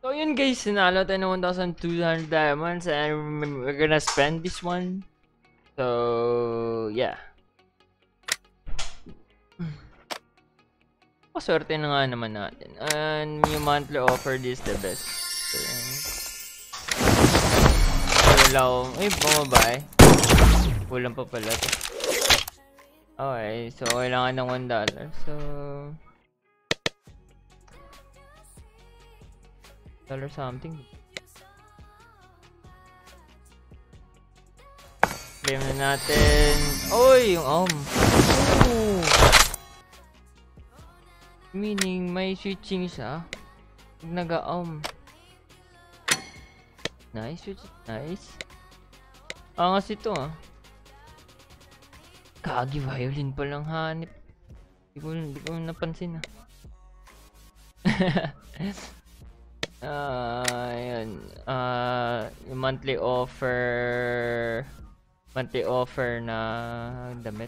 So yun guys, sinalo tayo ng 1,200 diamonds and we're gonna spend this one. So yeah. Paswerte na nga naman natin. And yung monthly offer is the best. So, wala ay bumaba eh. Kulang pa pala to. Okay, so kailangan ng $1. So dollar something. Claim na natin. Oy, yung Ooh. Meaning may switching siya. Nice, nice. Angas ito ah. Kagi violin pa lang hanip. Di ko napansin ah. Ayan. Yung monthly offer na damit.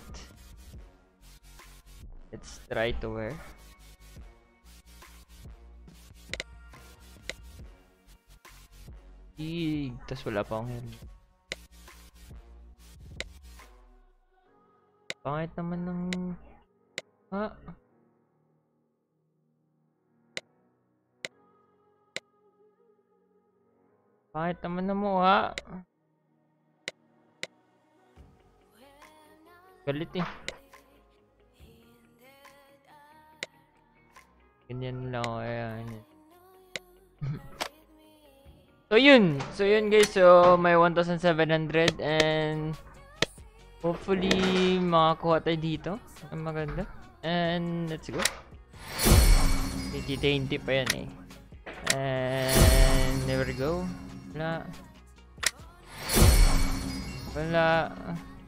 Let's try to wear. Tas wala pa akong helmet. Pangit naman ng Pangit naman na mukha. Galit eh. Ganyan lang kaya. So yun guys. So may 1,700 and hopefully makakuha tayo dito. Ang maganda. And let's go. 20 pa yan eh. And there we go. Wala.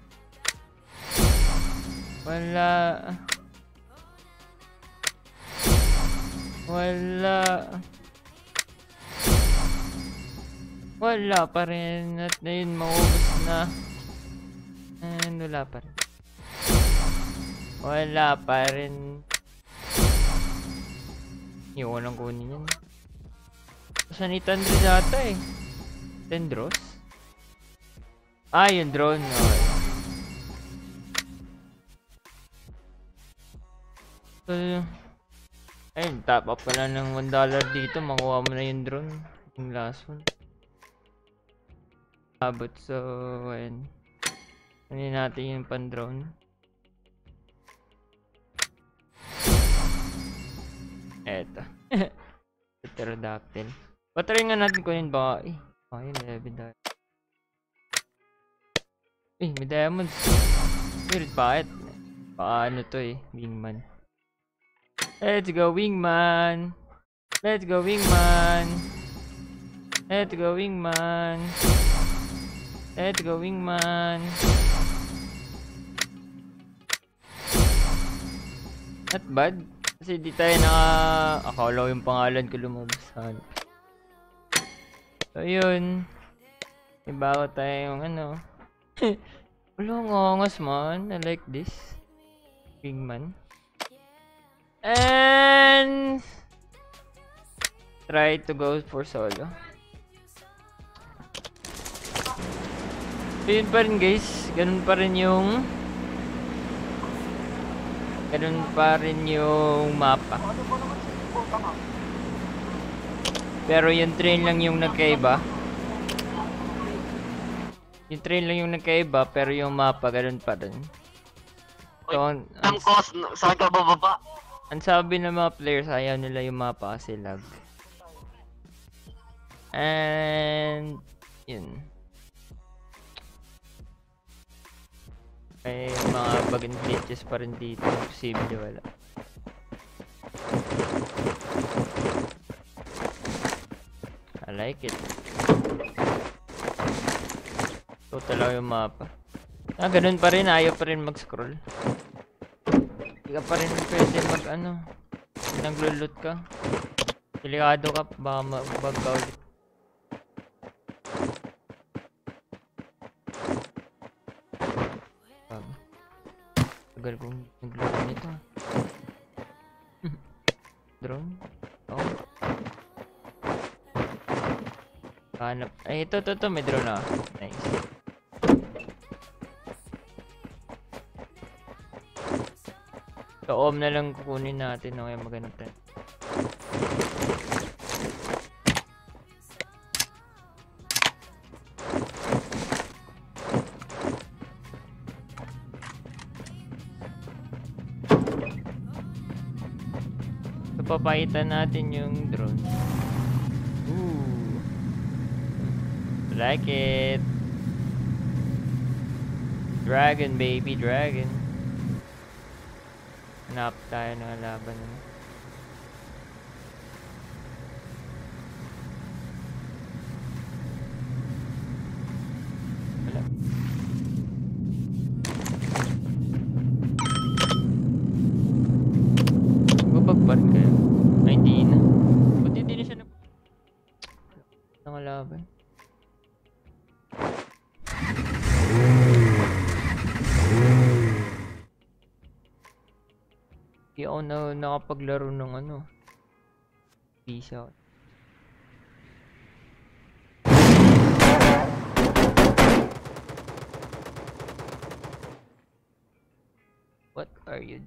Wala pa rin. At na yun, maubos na. And wala pa rin. Yung walang kunin yan. Saan ni Tandre data eh? Tendros? Yung drone. Okay. So, ayun, top up pala ng $1 dito. Makuha mo na yung drone. Yung last one. But so, ayun. Ano natin yung pan-drone. Eto. Pterodactyl. Patry nga natin kunin ba? Yun, 11 $. May diamonds. Weird, bakit? Paano to eh? Wingman. Let's go, Wingman! Not bad. Kasi di tayo akala yung pangalan ko lumabas. So yun. Ibago tayo yung wala ngongas man. I like this. Wingman. And try to go for solo. So yun pa rin guys. Ganun pa rin yung mapa. Pero yung train lang yung nagkaiba. Pero yung mapa ganun pa rin. So, ang cost saan ka bababa? Ang sabi ng mga players, ayaw nila yung mapa kasi lag. And yun. May mga bug and glitches pa rin dito. Posible wala. I like it. Total lang yung mapa. Ganun pa rin. Ayaw pa rin mag-scroll. Hindi ka pa rin pwede naglo-loot ka. Delikado ka. Baka mag-bug ka ulit. Tagal kong nag-loot nito. Drone? Hanap. Ay, ito. May drone na. Nice. So, na lang kukunin natin. Okay, maganda tayo. So, papaitan natin yung drone. Ooh. Like it. Dragon, baby, dragon. Hanap tayo ng laban. Wala. Bubagbar kayo. Ay, hindi na. Buti hindi na siya nakalaban. Hindi ako nakapaglaro ng ano. Peace out. What are you?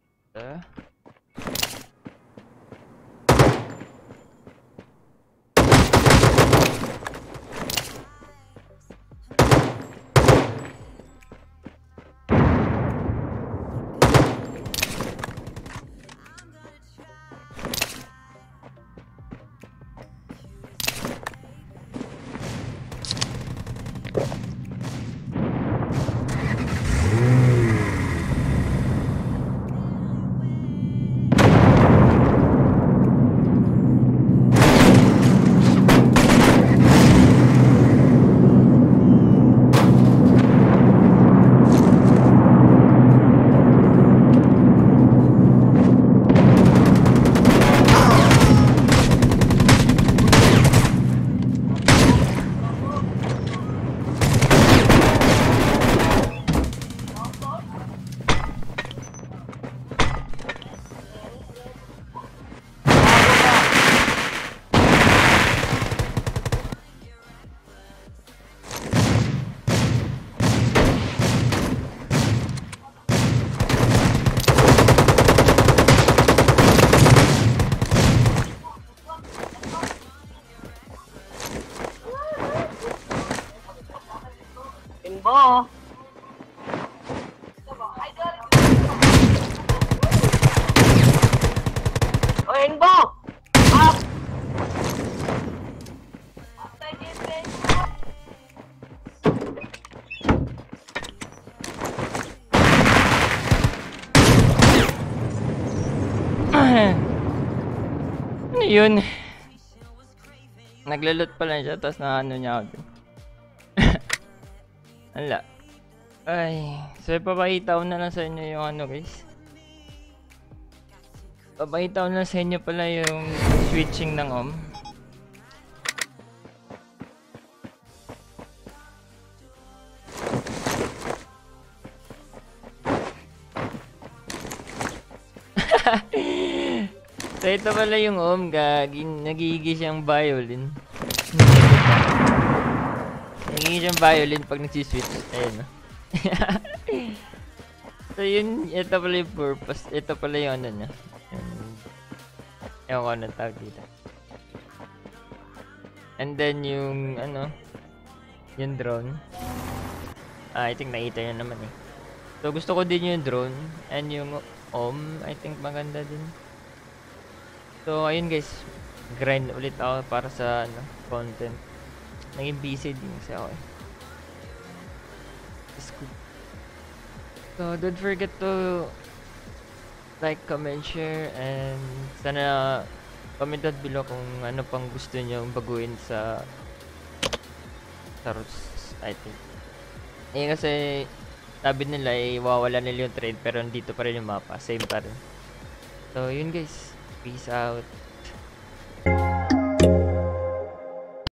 Oh. Oh, ENZO! Up! Ano yun? Naglalot pa lang siya, tapos naano niya ako. Ala. Ay, so papakita ko na lang sa inyo yung ano guys. Papakita ko na lang sa inyo pala yung switching ng ohm. So ito pala yung ohm, nagiging siyang violin. Nagiging siyang violin pag nagsiswitch. Ayun. So yun, ito pala yung purpose. Ito pala yung ano niya. Ewan ko anong tawag dito. And then yung ano, yung drone. I think nakita nyo naman eh. So gusto ko din yung drone and yung ohm. I think maganda din. So ayun guys, grind ulit ako para sa ano, content. Naging busy din kasi ako eh. So don't forget to like, comment, share, and sana comment down below kung ano pang gusto nyo baguhin sa roots, I think. Eh kasi sabi nila iwawala nila yung trade pero nandito pa rin yung mapa, same pa rin. So yun guys, peace out.